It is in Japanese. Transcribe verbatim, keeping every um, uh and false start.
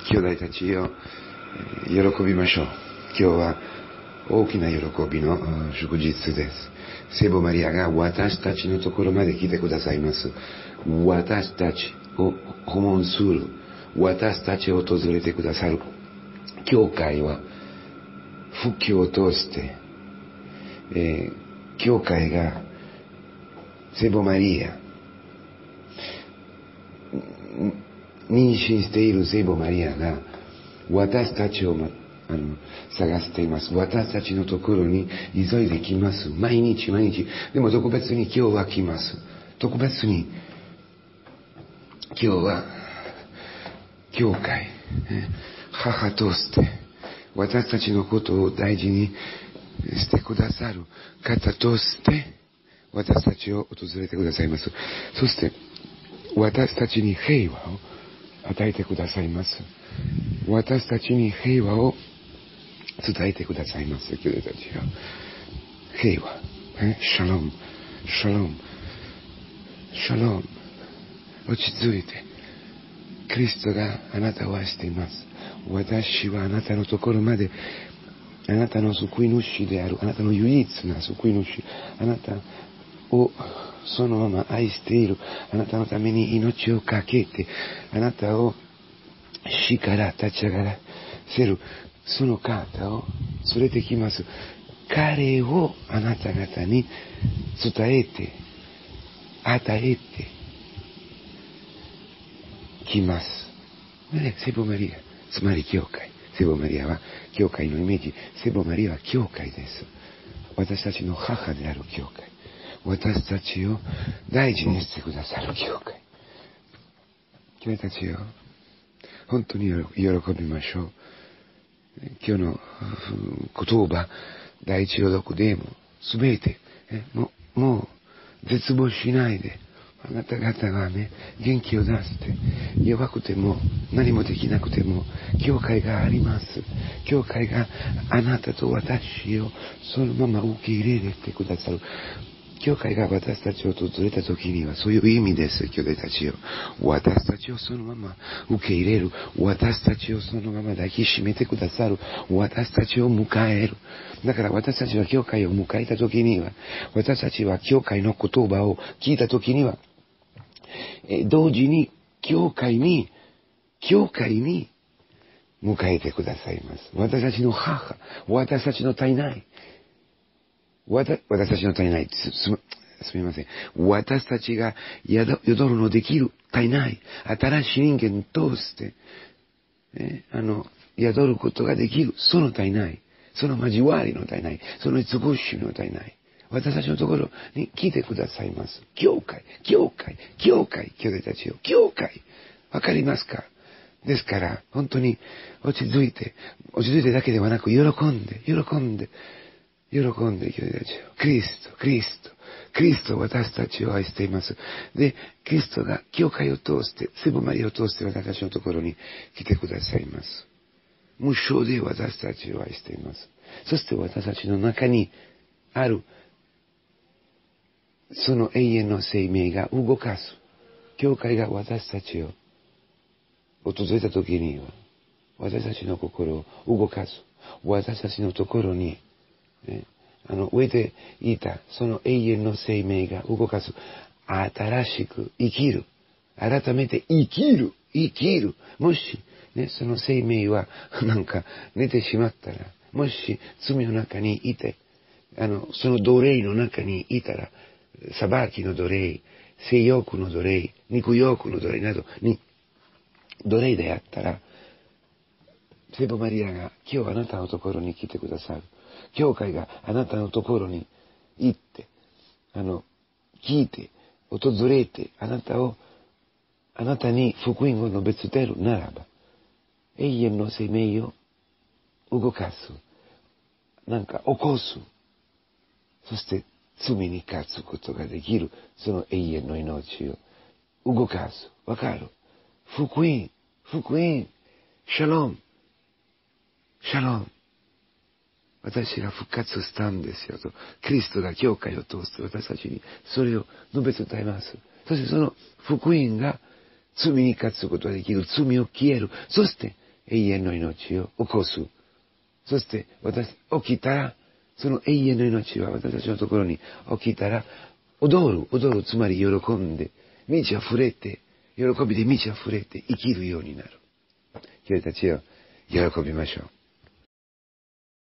兄弟たちよ、喜びましょう。今日は大きな喜びの祝日です。聖母マリアが私たちのところまで来てくださいます。私たちを訪問する、私たちを訪れてくださる。教会は布教を通して、えー、教会が聖母マリア、妊娠している聖母マリアが私たちを、ま、あの探しています。私たちのところに急いできます。毎日毎日。でも特別に今日は来ます。特別に今日は教会、母として私たちのことを大事にしてくださる方として私たちを訪れてくださいます。そして私たちに平和を与えてくださいます。私たちに平和を伝えてくださいます。兄弟たちよ。平和。シャロム。シャロム。シャロム。落ち着いて。キリストがあなたを愛しています。私はあなたのところまで、あなたの救い主である、あなたの唯一な救い主、あなたをそのまま愛している、あなたのために命を懸けて、あなたを死から立ち上がらせる、その方を連れてきます。彼をあなた方に伝えて、与えてきます。ね、聖母マリア、つまり教会。聖母マリアは教会のイメージ。聖母マリアは教会です。私たちの母である教会。私たちを大事にしてくださる教会。兄弟たちよ、本当に喜びましょう。今日の言葉、第一朗読でもすべてもう、もう絶望しないで、あなた方がね、元気を出して、弱くても何もできなくても、教会があります。教会があなたと私をそのまま受け入れてくださる。教会が私たちを訪れた時にはそういう意味です。兄弟たちよ。私たちをそのまま受け入れる。私たちをそのまま抱きしめてくださる。私たちを迎える。だから私たちは教会を迎えた時には、私たちは教会の言葉を聞いた時には、同時に教会に、教会に迎えてくださいます。私たちの母、私たちの体内、私たちの体内、す、す、すみません。私たちが宿るのできる体内、新しい人間を通して、ね、あの、宿ることができる、その体内、その交わりの体内、その美しいの体内、私たちのところに来てくださいます。教会、教会、教会、兄弟たちよ、教会。わかりますか？ですから、本当に落ち着いて、落ち着いてだけではなく、喜んで、喜んで、喜んで、兄弟たちよ。クリスト、クリスト、クリスト私たちを愛しています。で、キリストが教会を通して、聖母マリアを通して私たちのところに来てくださいます。無償で私たちを愛しています。そして私たちの中にある、その永遠の生命が動かす。教会が私たちを訪れた時には、私たちの心を動かす。私たちのところに、ね、あの、植えていた、その永遠の生命が動かす。新しく生きる。改めて生きる。生きる。もし、ね、その生命は、なんか、寝てしまったら、もし、罪の中にいて、あの、その奴隷の中にいたら、裁きの奴隷、性欲の奴隷、肉欲の奴隷などに、奴隷であったら、聖母マリアが今日あなたのところに来てくださる。教会があなたのところに行って、あの、聞いて、訪れて、あなたを、あなたに福音を述べ伝えるならば、永遠の生命を動かす。なんか起こす。そして罪に勝つことができる。その永遠の命を動かす。わかる？福音、福音、シャロン、シャロン。私が復活したんですよと。キリストが教会を通して私たちにそれを述べ伝えます。そしてその福音が罪に勝つことができる。罪を消える。そして永遠の命を起こす。そして私、起きたら、その永遠の命は私たちのところに起きたら、踊る、踊る、つまり喜んで、満ち溢れて、喜びで満ち溢れて生きるようになる。兄弟たちよ、喜びましょう。